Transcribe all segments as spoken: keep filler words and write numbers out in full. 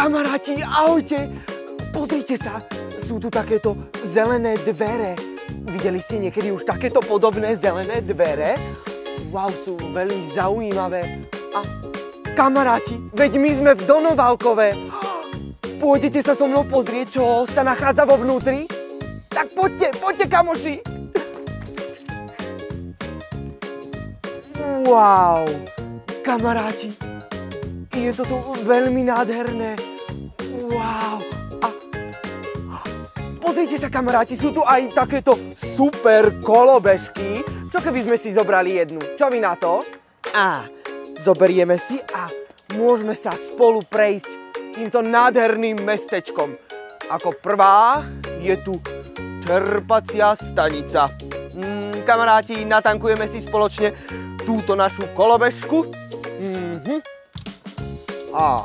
Kamaráti, ahojte! Pozrite sa, sú tu takéto zelené dvere. Videli ste niekedy už takéto podobné zelené dvere? Wow, sú veľmi zaujímavé. A kamaráti, veď my sme v Donovalkove. Pôjdete sa so mnou pozrieť, čo sa nachádza vo vnútri? Tak poďte, poďte, kamoši! Wow, kamaráti, je to tu veľmi nádherné. Wow. A pozrite sa, kamaráti, sú tu aj takéto super kolobežky. Čo keby sme si zobrali jednu? Čo vy na to? A zoberieme si a môžeme sa spolu prejsť týmto nádherným mestečkom. Ako prvá je tu čerpacia stanica. Mm, kamaráti, natankujeme si spoločne túto našu kolobežku. Mhm. A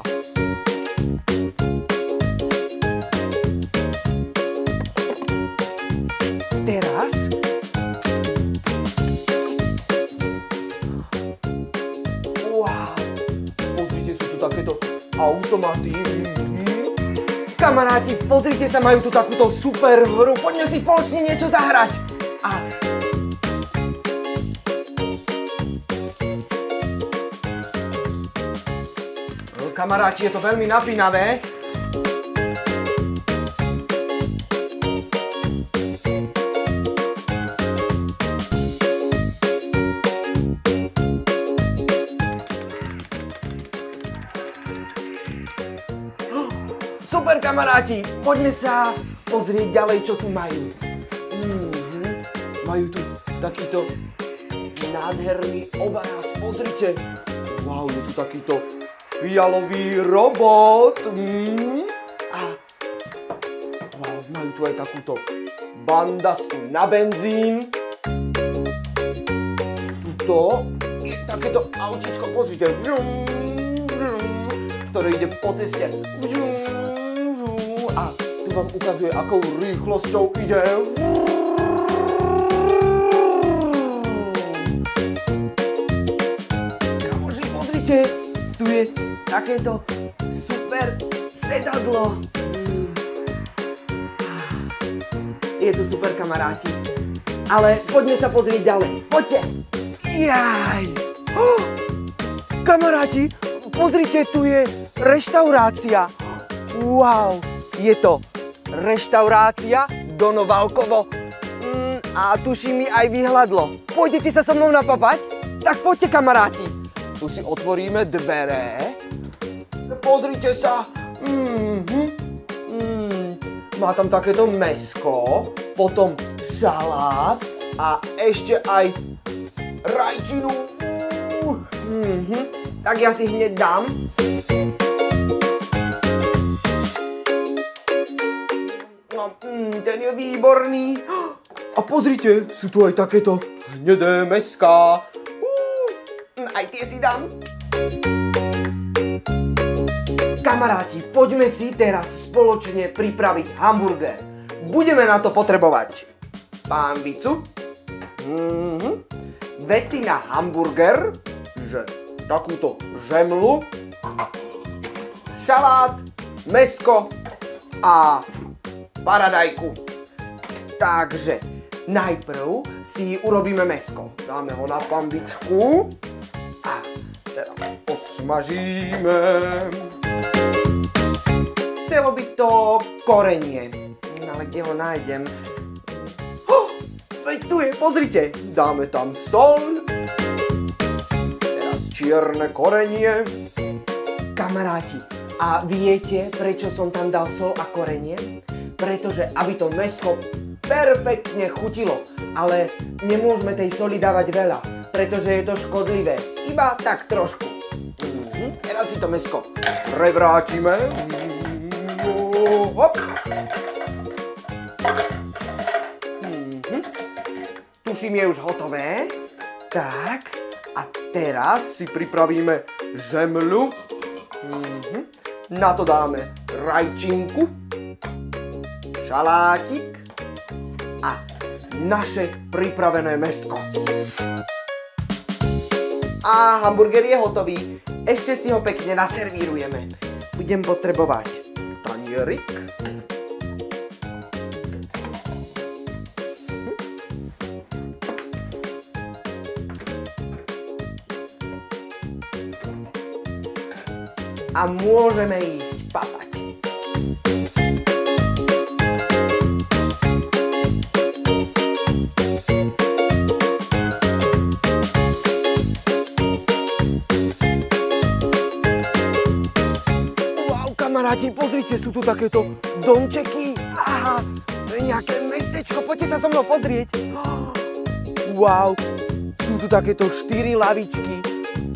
teraz wow, pozrite, sú tu takéto automaty. Kamaráti, pozrite sa, majú tu takúto super hru. Poďme si spoločne niečo zahrať. A kamaráti, je to veľmi napínavé. Super, kamaráti, poďme sa pozrieť ďalej, čo tu majú. Mm-hmm. Majú tu takýto nádherný obraz, pozrite. Wow, je tu takýto fialový robot. Mm. A wow, majú tu aj takúto bandasku na benzín. Tuto je takéto autíčko, pozrite, vžum, vžum, ktoré ide po ceste. Vžum, vžum, a tu vám ukazuje, akou rýchlosťou ide. Kamoži, pozrite, tu je takéto super sedadlo. Je to super, kamaráti. Ale poďme sa pozrieť ďalej. Poďte. Jaj. Oh, kamaráti, pozrite, tu je reštaurácia. Wow, je to reštaurácia Donovalkovo. Mm, a tuším mi aj vyhľadlo. Pôjdete sa so mnou napapať? Tak poďte, kamaráti. Tu si otvoríme dvere. Pozrite sa. Mm-hmm. Mm. Má tam takéto mäsko, potom šalát a ešte aj rajčinu. Mm-hmm. Tak ja si hneď dám. No, mm, ten je výborný. A pozrite, sú tu aj takéto hnedé mäská. Aj tie si dám. Kamaráti, poďme si teraz spoločne pripraviť hamburger. Budeme na to potrebovať pánvicu, mm-hmm. veci na hamburger, že takúto žemlu, šalát, mäsko a paradajku. Takže najprv si urobíme mäsko. Dáme ho na pánvičku. A teraz osmažíme. Chcelo by to korenie. Ale kde ho nájdem? Oh, veď tu je, pozrite. Dáme tam sol. Teraz čierne korenie. Kamaráti, a viete, prečo som tam dal sol a korenie? Pretože aby to mäsko perfektne chutilo. Ale nemôžeme tej soli dávať veľa, pretože je to škodlivé. Iba tak trošku. Mm-hmm. Teraz si to mäsko prevrátime. Hop. Mm-hmm. Tuším, je už hotové. Tak. A teraz si pripravíme žemľu. Mm-hmm. Na to dáme rajčinku, šalátik a naše pripravené mäsko. A hamburger je hotový. Ešte si ho pekne naservírujeme. budem potrebovať tanierik. A môžeme ísť papať. Wow, kamaráti, pozrite, sú tu takéto domčeky. Aha, to je nejaké mestečko, poďte sa so mnou pozrieť. Wow, sú tu takéto štyri lavičky.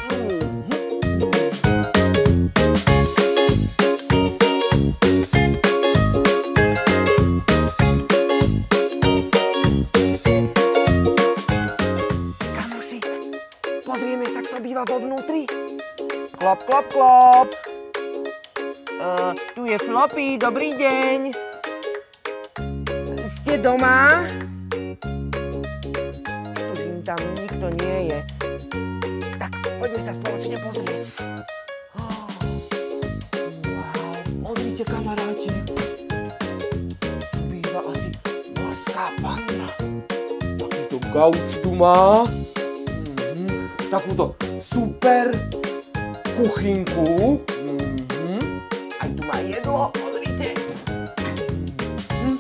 Pozrieme sa, kto býva vo vnútri. Klop, klop, klop. Uh, tu je Floppy, dobrý deň. Ste doma? Tužím, tam nikto nie je. Tak, poďme sa spoločne pozrieť. Oh, wow, pozrite, kamaráti. Tu býva asi morská panna. Takýto gauč tu má. Takúto super kuchynku. Mm-hmm. Aj tu má jedlo, pozrite. Mm-hmm.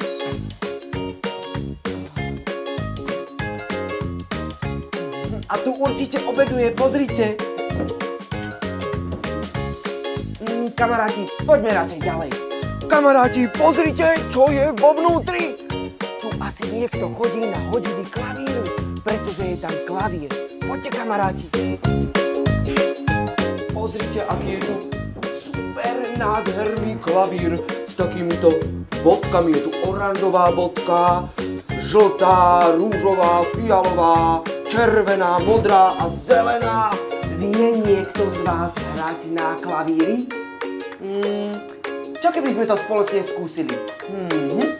A tu určite obeduje, pozrite. Mm, kamaráti, poďme radšej ďalej. Kamaráti, pozrite, čo je vo vnútri. Tu asi niekto chodí na hodiny klavíru, pretože je tam klavír. Poďte, kamaráti. Pozrite, aký je tu super nádherný klavír s takýmito bodkami. Je tu oranžová bodka, žltá, rúžová, fialová, červená, modrá a zelená. Vie niekto z vás hrať na klavíri? Hmm, čo keby sme to spoločne skúsili? Hmm.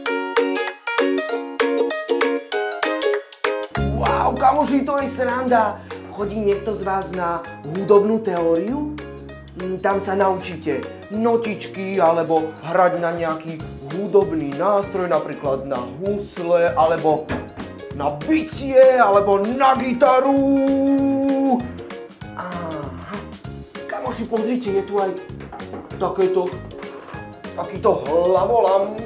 Wow, kamoši, to je sranda. Chodí niekto z vás na hudobnú teóriu? Tam sa naučíte notičky alebo hrať na nejaký hudobný nástroj, napríklad na husle, alebo na bicie, alebo na gitaru. Aha. Kamoši, pozrite, je tu aj takéto, takýto hlavolam.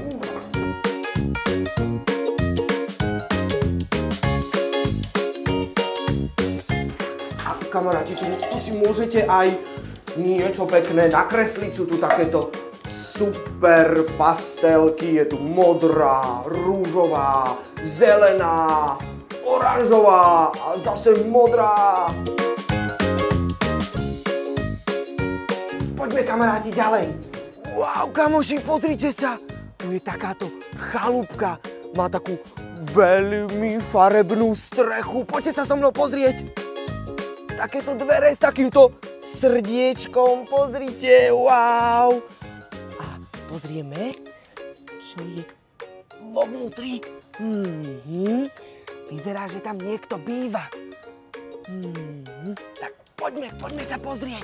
Kamaráti, tu, tu si môžete aj niečo pekné nakresliť. Sú tu takéto super pastelky. Je tu modrá, rúžová, zelená, oranžová a zase modrá. Poďme, kamaráti, ďalej. Wow, kamoši, pozrite sa. Tu je takáto chalúbka. Má takú veľmi farebnú strechu. Poďte sa so mnou pozrieť. Takéto dvere s takýmto srdiečkom, pozrite, wow. A pozrieme, čo je vo vnútri. Mm-hmm. Vyzerá, že tam niekto býva. Mm-hmm. Tak poďme, poďme sa pozrieť.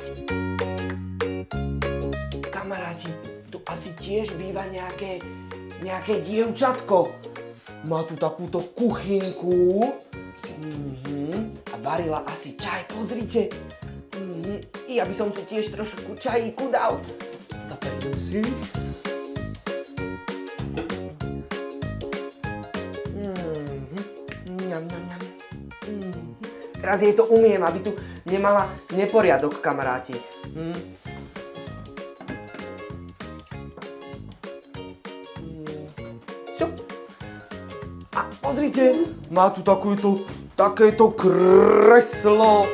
Kamaráti, tu asi tiež býva nejaké, nejaké dievčatko. Má tu takúto kuchynku. Mm-hmm. A varila asi čaj, pozrite. Mm-hmm. Ja by som si tiež trošku čajíku dal. Zaperím si. Mm-hmm. Ňam, ňam, ňam. Mm-hmm. Teraz jej to umiem, aby tu nemala neporiadok, kamaráti. Mm. Šup. A pozrite, má tu takúto takéto kreslo.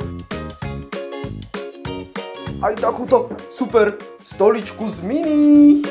Aj takúto super stoličku z mini.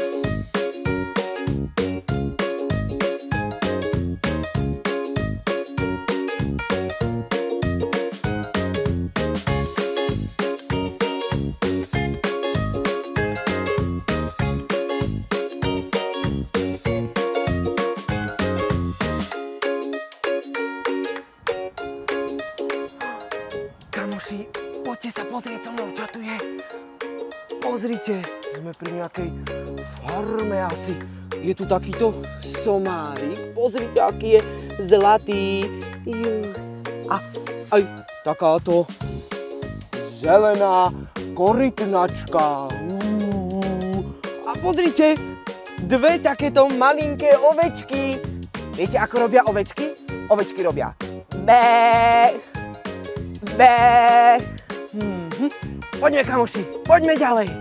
Kamoši, poďte sa pozrieť so mnou, čo tu je. pozrite, sme pri nejakej farme asi. Je tu takýto somárik, pozrite, aký je zlatý. A aj takáto zelená korytnačka. A pozrite, dve takéto malinké ovečky. Viete, ako robia ovečky? Ovečky robia bé, bé. Mhm. Poďme, kamoši, poďme ďalej.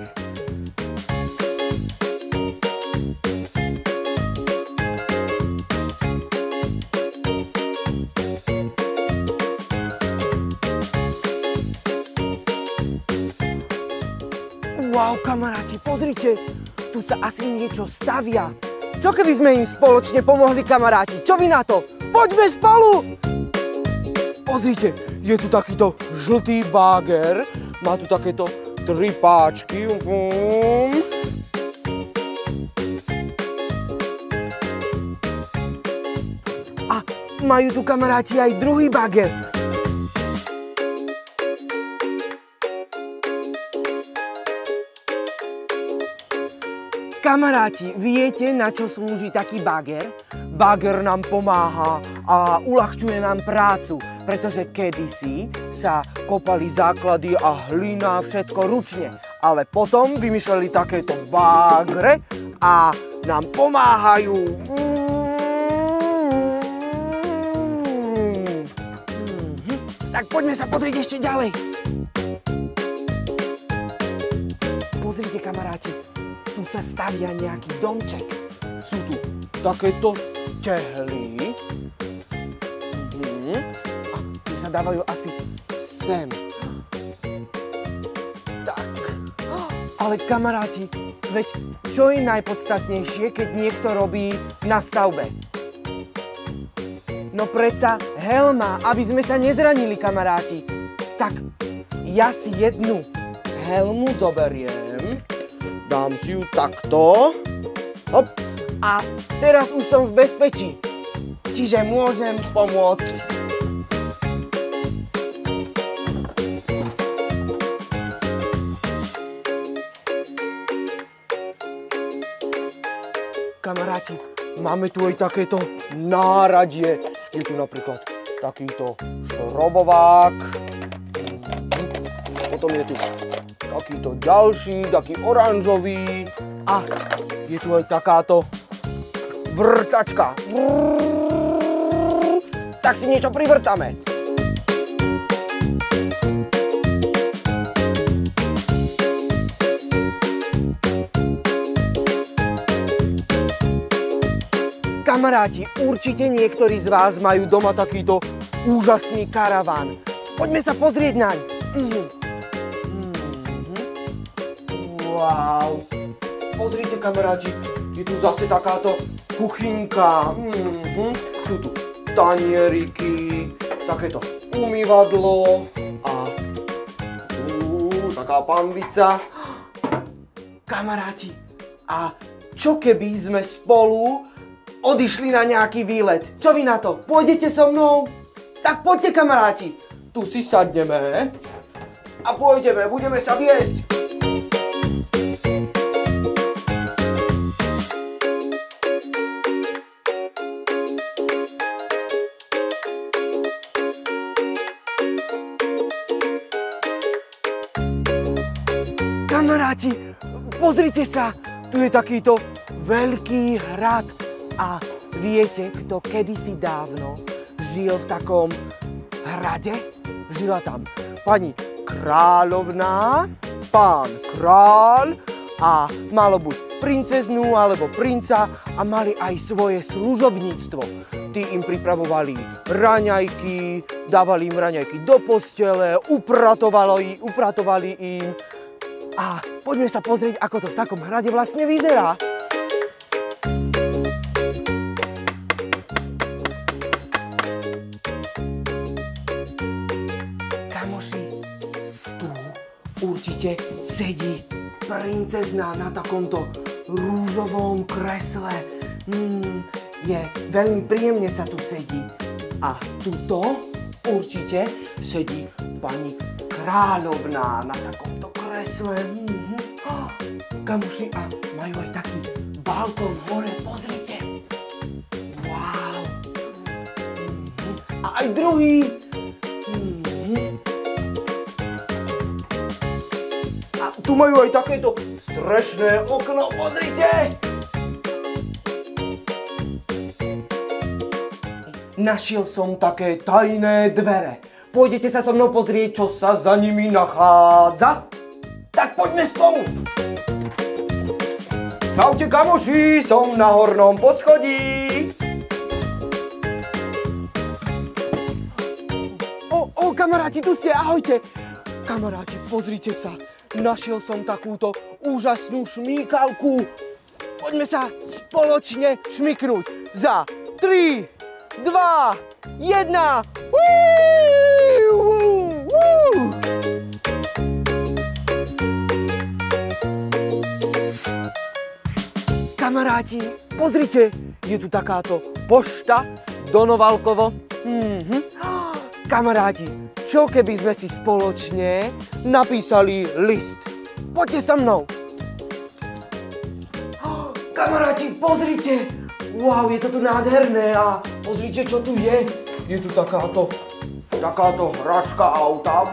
Wow, kamaráti, pozrite, tu sa asi niečo stavia. Čo keby sme im spoločne pomohli, kamaráti? Čo vy na to? Poďme spolu! Pozrite, je tu takýto žltý báger, má tu takéto tri páčky. A majú tu, kamaráti, aj druhý báger. Kamaráti, viete, na čo slúži taký báger? Báger nám pomáha a uľahčuje nám prácu, pretože kedysi sa kopali základy a hlina, všetko ručne. Ale potom vymysleli takéto bágre a nám pomáhajú. Tak poďme sa pozrieť ešte ďalej. Pozrite, kamaráti. Tu sa stavia nejaký domček. Sú tu takéto tehly. Mhm. A tu sa dávajú asi sem. Tak. Ale kamaráti, veď čo je najpodstatnejšie, keď niekto robí na stavbe? No predsa helma, aby sme sa nezranili, kamaráti. Tak ja si jednu helmu zoberiem. Dám si ju takto. Hop. A teraz už som v bezpečí. Čiže môžem pomôcť. Kamaráti, máme tu aj takéto náradie. Je tu napríklad takýto šrobovák. Potom je tu takýto ďalší, taký oranžový. A je tu aj takáto vrtačka. Tak si niečo privrtame. Kamaráti, určite niektorí z vás majú doma takýto úžasný karaván. Poďme sa pozrieť naň. Mhm. Wow, pozrite, kamaráti, je tu zase takáto kuchynka. Mm-hmm. Sú tu tanieriky, takéto umývadlo a tu taká panvica. Kamaráti, a čo keby sme spolu odišli na nejaký výlet? Čo vy na to? Pôjdete so mnou? Tak poďte, kamaráti. Tu si sadneme a pôjdeme, budeme sa viesť. Kamaráti, pozrite sa, tu je takýto veľký hrad a viete, kto kedysi dávno žil v takom hrade? Žila tam pani kráľovná, pán kráľ a malo buď princeznu alebo princa a mali aj svoje služobníctvo. Tí im pripravovali raňajky, dávali im raňajky do postele, upratovali, upratovali im. A poďme sa pozrieť, ako to v takom hrade vlastne vyzerá. Kamoši, tu určite sedí princezná na takomto rúžovom kresle. Mm, je veľmi príjemne sa tu sedí. A tuto určite sedí pani kráľovná na takomto kresle. Mm-hmm. Kamoši, a majú aj taký balkón hore, pozrite. Wow. A aj druhý. A tu majú aj takéto strešné okno, pozrite. Našiel som také tajné dvere. Pôjdete sa so mnou pozrieť, čo sa za nimi nachádza? Tak poďme spolu. Čaute kamoši, som na hornom poschodí. O, o, kamaráti, tu ste, ahojte. Kamaráti, pozrite sa. Našiel som takúto úžasnú šmíkalku. Poďme sa spoločne šmyknúť. Za tri, dva, jedna. Kamaráti, pozrite, je tu takáto pošta do Novalkovo. Mhm. Kamaráti, čo keby sme si spoločne napísali list? Poďte so mnou. Kamaráti, pozrite. Wow, je to tu nádherné a pozrite, čo tu je. Je tu takáto, takáto hračka auta.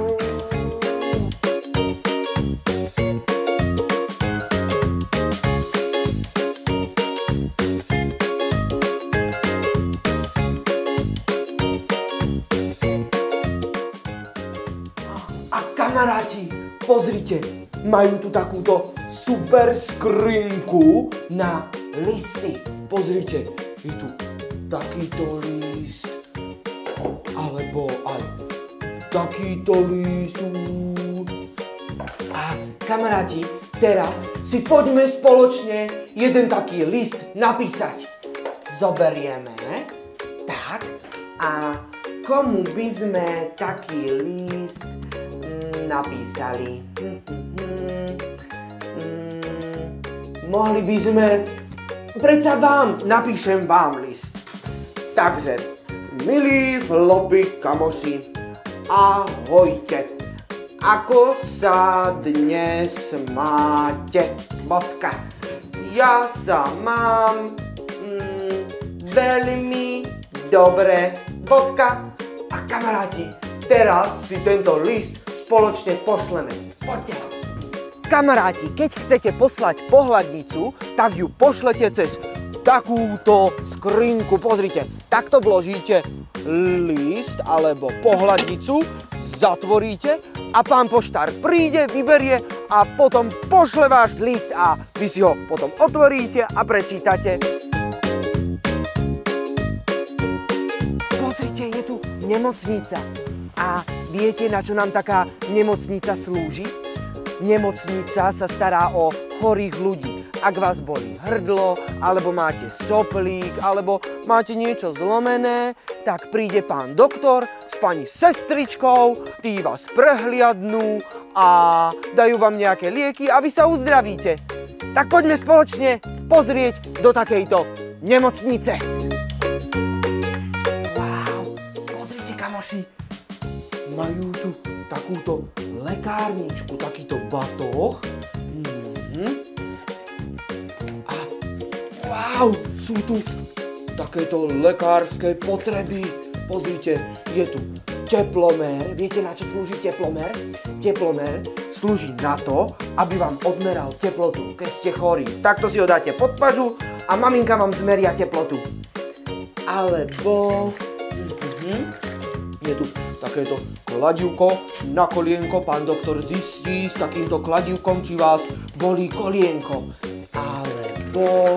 Kamaráti, pozrite, majú tu takúto super skrinku na listy. Pozrite, je tu takýto list, alebo aj takýto list. A kamaráti, teraz si poďme spoločne jeden taký list napísať. Zoberieme, tak, a komu by sme taký list napísali? Hm, hm, hm. Hm, mohli by sme... Predsa vám, napíšem vám list. Takže, milí floppy kamoši, ahojte. Ako sa dnes máte? Bodka. Ja sa mám mm, veľmi dobre. Bodka. A kamaráti, teraz si tento list spoločne pošleme. Poďte. Kamaráti, keď chcete poslať pohľadnicu, tak ju pošlete cez takúto skrinku. Pozrite, takto vložíte list alebo pohľadnicu, zatvoríte a pán poštár príde, vyberie a potom pošle váš list a vy si ho potom otvoríte a prečítate. Pozrite, je tu nemocnica. A viete, na čo nám taká nemocnica slúži? Nemocnica sa stará o chorých ľudí. Ak vás bolí hrdlo, alebo máte soplík, alebo máte niečo zlomené, tak príde pán doktor s pani sestričkou, tí vás prehliadnú a dajú vám nejaké lieky a vy sa uzdravíte. Tak poďme spoločne pozrieť do takejto nemocnice. Wow, pozrite kamoši, majú tu takúto lekárničku, takýto batoh. Mm-hmm. A wow, sú tu takéto lekárske potreby. Pozrite, je tu teplomer. Viete, na čo slúži teplomer? Teplomer slúži na to, aby vám odmeral teplotu, keď ste chorí. Takto si ho dáte pod pažu a maminka vám zmeria teplotu. Alebo... Mm-hmm. Je tu takéto kladívko na kolienko. Pán doktor zistí s takýmto kladívkom, či vás bolí kolienko. Alebo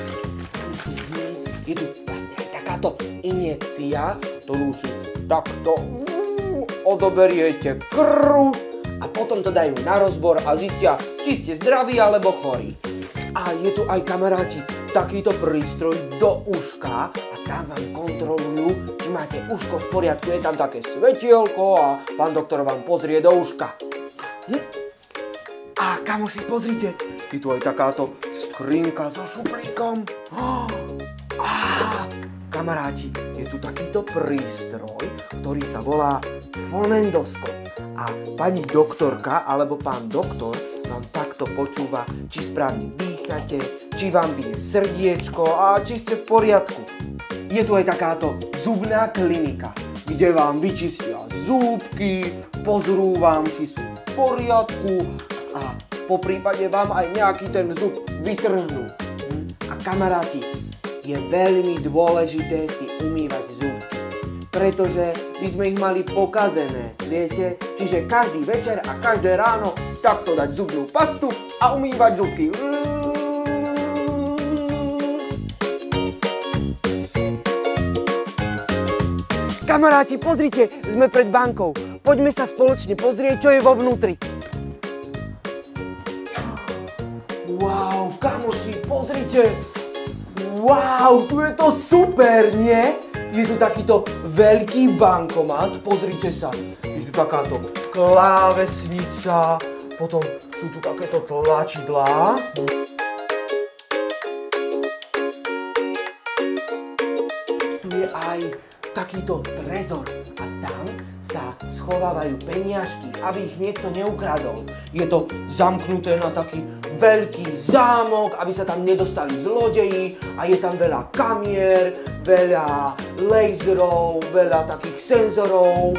je tu vlastne aj takáto injekcia, ktorú si takto odoberiete krv a potom to dajú na rozbor a zistia, či ste zdraví alebo chorí. A je tu aj, kamaráti, takýto prístroj do uška a tam vám kontrolujú, či máte uško v poriadku. Je tam také svetielko a pán doktor vám pozrie do uška. Hm. A kamoši, pozrite, je tu aj takáto skrinka so šuplíkom. A kamaráti, je tu takýto prístroj, ktorý sa volá fonendoskop. a pani doktorka alebo pán doktor vám takto počúva, či správne dýchate, či vám bije srdiečko a či ste v poriadku. Je tu aj takáto zubná klinika, kde vám vyčistia zúbky, pozrú vám, či sú v poriadku a po prípade vám aj nejaký ten zub vytrhnú. A kamaráti, je veľmi dôležité si umývať zúbky, pretože by sme ich mali pokazené, viete? Čiže každý večer a každé ráno takto dať zubnú pastu a umývať zúbky. Kamaráti, pozrite, sme pred bankou. Poďme sa spoločne pozrieť, čo je vo vnútri. Wow, kamoši, pozrite. Wow, tu je to super, nie? Je tu takýto veľký bankomat, pozrite sa. Je tu takáto klávesnica, potom sú tu takéto tlačidlá. Tu je aj takýto trezor a tam sa schovávajú peniažky, aby ich niekto neukradol. Je to zamknuté na taký veľký zámok, aby sa tam nedostali zlodeji a je tam veľa kamier, veľa laserov, veľa takých senzorov.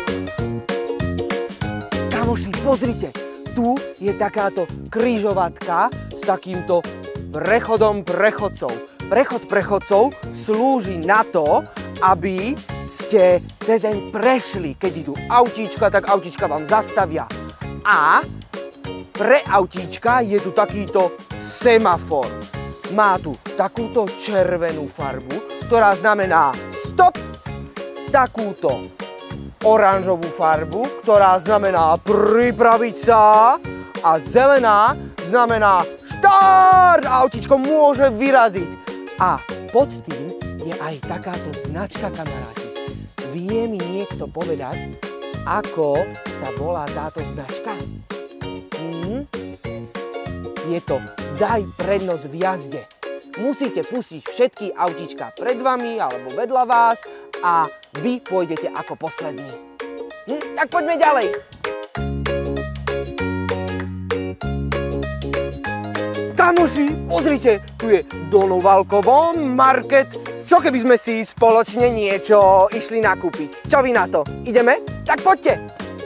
Kamoši, pozrite, tu je takáto križovatka s takýmto prechodom prechodcov. Prechod prechodcov slúži na to, aby ste cezeň prešli. Keď idú autíčka, tak autíčka vám zastavia. A pre autíčka je tu takýto semafor. Má tu takúto červenú farbu, ktorá znamená stop, takúto oranžovú farbu, ktorá znamená pripraviť sa a zelená znamená štart. Autíčko môže vyraziť. A pod tým je aj takáto značka, kamaráti. Vie mi niekto povedať, ako sa volá táto značka? Hm? Je to Daj prednosť v jazde. Musíte pustiť všetky autíčka pred vami alebo vedľa vás a vy pôjdete ako poslední. Hm? Tak poďme ďalej. Kamoši, pozrite, tu je Donovalkovo market. Čo keby sme si spoločne niečo išli nakúpiť? Čo vy na to? Ideme? Tak poďte!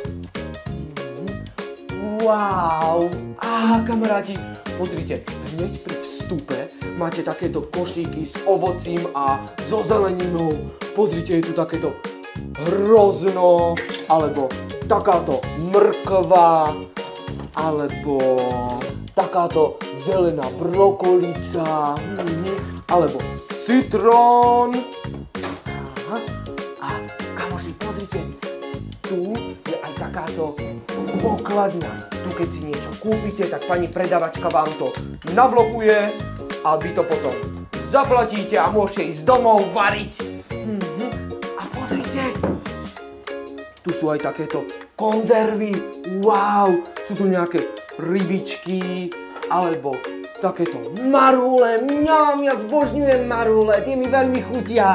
Wow! Á, kamaráti, pozrite, hneď pri vstupe máte takéto košíky s ovocím a so zeleninou. Pozrite, je tu takéto hrozno, alebo takáto mrkva, alebo takáto zelená brokolica, alebo citrón. Aha. A kamoši, pozrite, tu je aj takáto pokladňa. Tu keď si niečo kúpite, tak pani predavačka vám to nablokuje a vy to potom zaplatíte a môžete ísť domov variť. Mhm. A pozrite, tu sú aj takéto konzervy. Wow, sú tu nejaké rybičky alebo takéto marhule. Mňam, ja zbožňujem marhule, tie mi veľmi chutia.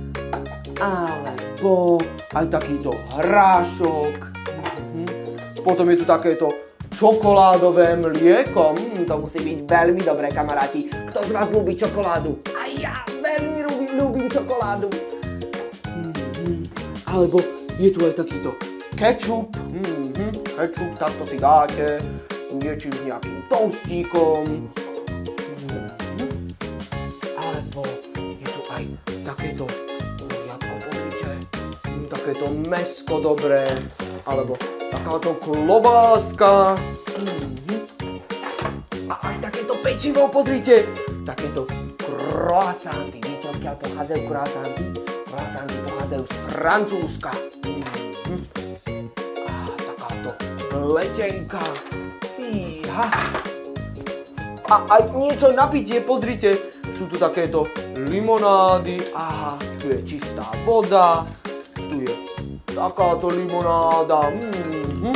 Alebo aj takýto hrášok. Mhm. Potom je tu takéto čokoládové mlieko. Mm, to musí byť veľmi dobré, kamaráti. Kto z vás ľúbi čokoládu? A ja veľmi ľúbim, ľúbim čokoládu. Mhm. Alebo je tu aj takýto kečup. Mhm. Kečup, takto si dáte s niečím, s nejakým toastíkom. Mhm. Alebo je tu aj takéto kuriatko, pozrite. Mm, takéto mäsko dobré. Alebo takáto klobáska. Mhm. A aj takéto pečivo, pozrite. Takéto croissanty. Viete, odkiaľ pochádzajú croissanty? Croissanty pochádzajú z Francúzska. Mhm. A takáto letenka. Fíha. A aj niečo na pitie, pozrite. Sú tu takéto limonády. Aha, tu je čistá voda. Tu je takáto limonáda. Mm-hmm.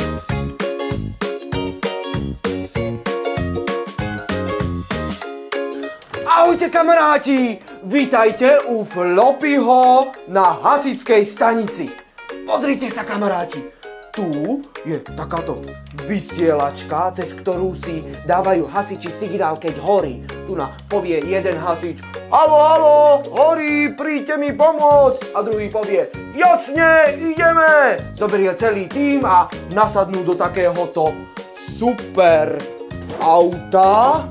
Ahojte, kamaráti! Vítajte u Floppyho na hasičskej stanici. Pozrite sa, kamaráti. tu je takáto vysielačka, cez ktorú si dávajú hasiči signál, keď horí. Tu na povie jeden hasič: halo, halo, horí, príďte mi pomôcť. A druhý povie: jasne, ideme. Zoberie celý tím a nasadnú do takéhoto super auta.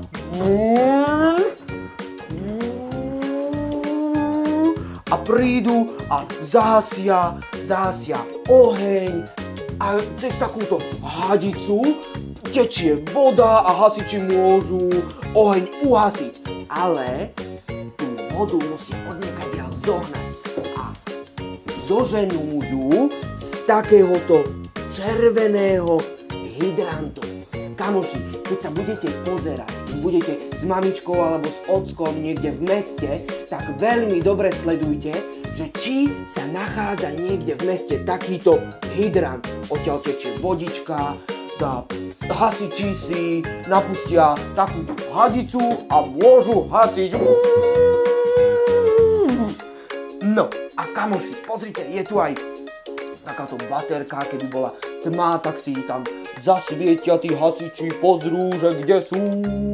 A prídu a zahasia, zahasia oheň a cez takúto hadicu tečie voda a hasiči môžu oheň uhasiť. Ale tú vodu musí odniekaďaľ zohnať a zoženú ju z takéhoto červeného hydrantu. Kamoši, keď sa budete pozerať, keď budete s mamičkou alebo s ockom niekde v meste, tak veľmi dobre sledujte, že či sa nachádza niekde v meste takýto hydrant. Odtiaľ tečie vodička, tá hasiči si napustia takúto hadicu a môžu hasiť. No a kamoši, pozrite, je tu aj takáto baterka, keby bola tma, tak si tam zasvietia tí hasiči, pozrú, že kde sú.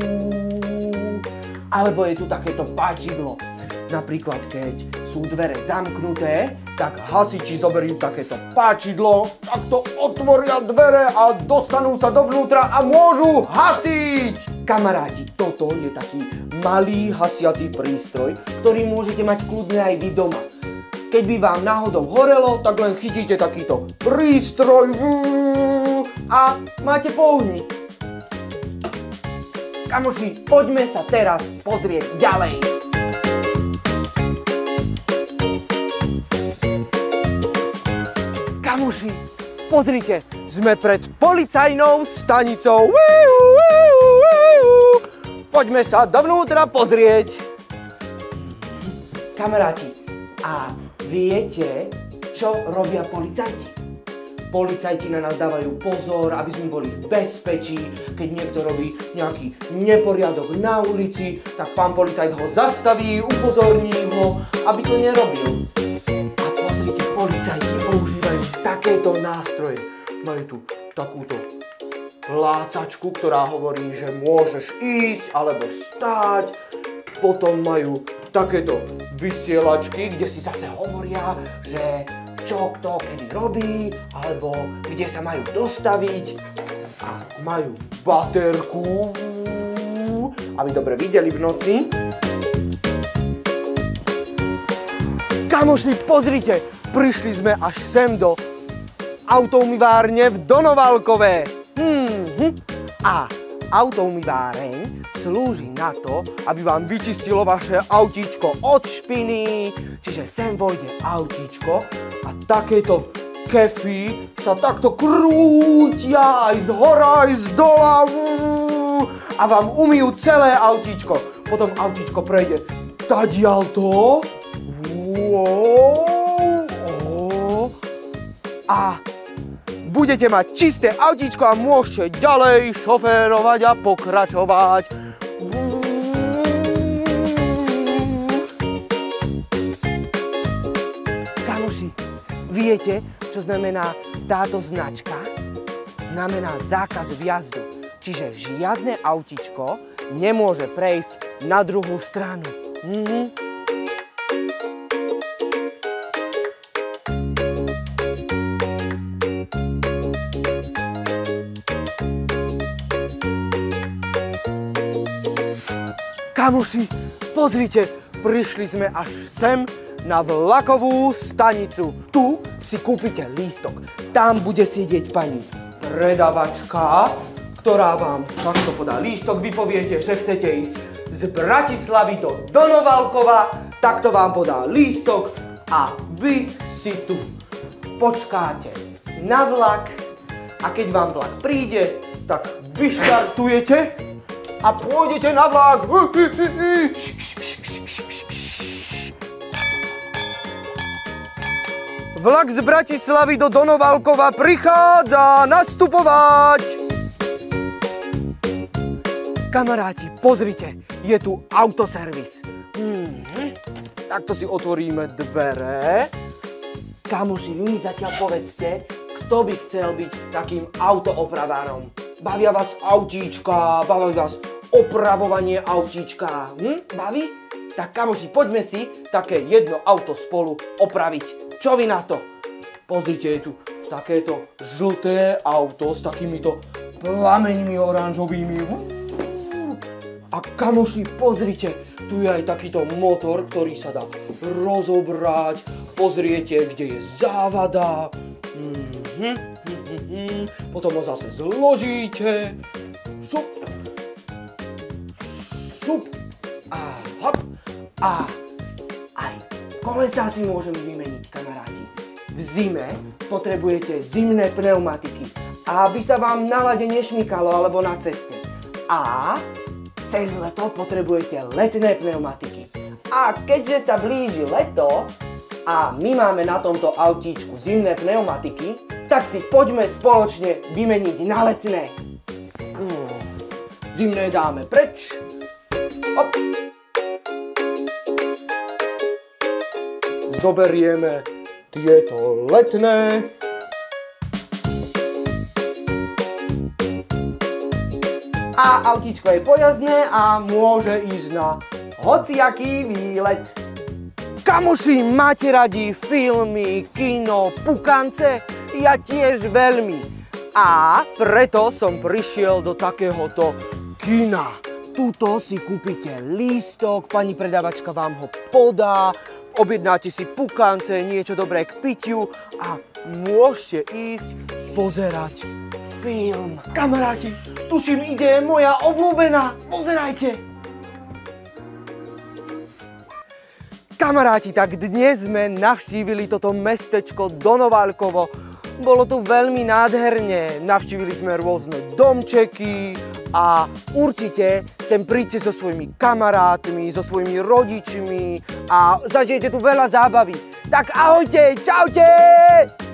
Alebo je tu takéto páčidlo. Napríklad, keď sú dvere zamknuté, tak hasiči zoberú takéto páčidlo, tak to otvoria dvere a dostanú sa dovnútra a môžu hasiť. Kamaráti, toto je taký malý hasiací prístroj, ktorý môžete mať kľudne aj vy doma. Keď by vám náhodou horelo, tak len chytíte takýto prístroj a máte po ohni. Kamoši, poďme sa teraz pozrieť ďalej. Kamoši, pozrite, sme pred policajnou stanicou. Poďme sa dovnútra pozrieť. Kamaráti, a viete, čo robia policajti? Policajti na nás dávajú pozor, aby sme boli v bezpečí. Keď niekto robí nejaký neporiadok na ulici, tak pán policajt ho zastaví, upozorní ho, aby to nerobil. A pozrite, policajti používajú takéto nástroje. Majú tu takúto plácačku, ktorá hovorí, že môžeš ísť alebo stáť. Potom majú takéto vysielačky, kde si zase hovoria, že čo kto kedy robí, alebo kde sa majú dostaviť. A majú baterku, aby dobre videli v noci. Kamoši, pozrite, prišli sme až sem do autoumývárne v Donovalkove. Hmm, a autoumýváreň slúži na to, aby vám vyčistilo vaše autíčko od špiny. Čiže sem vojde autíčko a takéto kefy sa takto krútia aj z hora, aj z dola a vám umyjú celé autíčko. Potom autíčko prejde tadiaľto a budete mať čisté autíčko a môžete ďalej šoférovať a pokračovať. Kamoši, viete, čo znamená táto značka? Znamená zákaz vjazdu. Čiže žiadne autíčko nemôže prejsť na druhú stranu. Mhm. Kamoši, pozrite, prišli sme až sem na vlakovú stanicu. Tu si kúpite lístok. Tam bude sedieť pani predavačka, ktorá vám takto podá lístok. Vy poviete, že chcete ísť z Bratislavy do Donovalkova, takto vám podá lístok a vy si tu počkáte na vlak a keď vám vlak príde, tak vyštartujete a pôjdete na vlak. Vlak z Bratislavy do Donovalkova prichádza nastupovať. Kamaráti, pozrite, je tu autoservis. Hmm, takto si otvoríme dvere. Kamoši, vy mi zatiaľ povedzte, kto by chcel byť takým autoopravárom? Bavia vás autíčka, baví vás opravovanie autíčka. Hm? Baví? Tak kamoši, poďme si také jedno auto spolu opraviť. Čo vy na to? Pozrite, je tu takéto žlté auto s takýmito plameňmi oranžovými. A kamoši, pozrite, tu je aj takýto motor, ktorý sa dá rozobrať. Pozriete, kde je závada. Mm-hmm, mm-hmm. Potom ho zase zložíte. Šup. Šup. A hop. A aj kolesá si môžeme vymeniť, kamaráti. V zime potrebujete zimné pneumatiky, aby sa vám na lade nešmykalo alebo na ceste. A cez leto potrebujete letné pneumatiky. A keďže sa blíži leto a my máme na tomto autíčku zimné pneumatiky, tak si poďme spoločne vymeniť na letné. Hmm. Zimné dáme preč. Hop. Zoberieme tieto letné. A autíčko je pojazdné a môže ísť na hociaký výlet. Kamoši, máte radi filmy, kino, pukance? Ja tiež veľmi. A preto som prišiel do takéhoto kina. Tuto si kúpite lístok, pani predavačka vám ho podá, objednáte si pukance, niečo dobré k pitiu a môžete ísť pozerať film. Kamaráti, tuším, ide moja obľúbená. Pozerajte. Kamaráti, tak dnes sme navštívili toto mestečko Donovalkovo. Bolo tu veľmi nádherne. Navštívili sme rôzne domčeky a určite sem príďte so svojimi kamarátmi, so svojimi rodičmi a zažijete tu veľa zábavy. Tak ahojte, čaute!